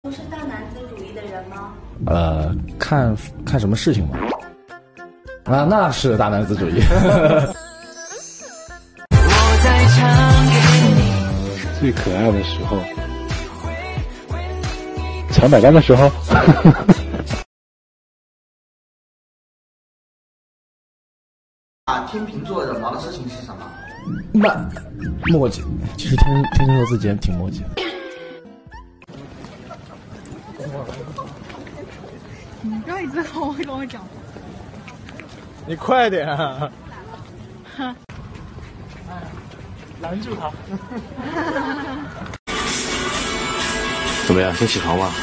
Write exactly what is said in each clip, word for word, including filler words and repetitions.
不是大男子主义的人吗？ 呃，看看什么事情吧。啊，那是大男子主义。 最可爱的时候，抢买单的时候。 啊，天秤座惹毛的事情是什么？ 慢，磨叽。其实天天秤座自己也挺磨叽的。 你不要一直跟我跟我讲。 你快点啊！拦住他。 怎么样？先起床吧。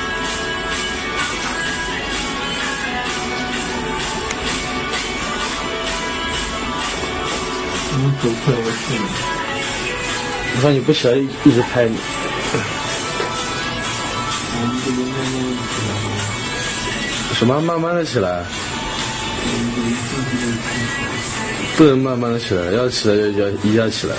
你走快，我信了。 我说你不起来，一直拍你。 我们这个慢慢起来。 什么慢慢的起来？不能慢慢的起来，要起来就要一下起来。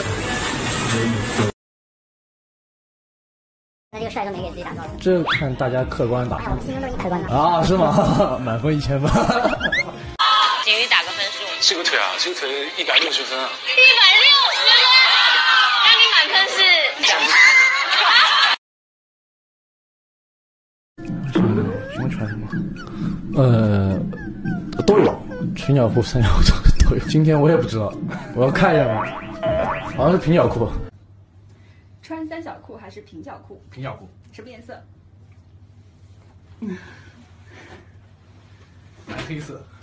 那这个帅哥没给自己打高分， 这看大家客观打分。 心中都已经客观打啊，是吗？满分一千分。 景瑜打个分数。 这个腿啊，这个腿一百六十分啊。 一百六十分，那你满分是？ 什么穿什么？呃，都有，裙脚裤、三角裤都有。今天我也不知道，我要看一下吧。好像是平角裤。 穿三角裤还是平角裤？ 平角裤。 什么颜色？ 蓝黑色。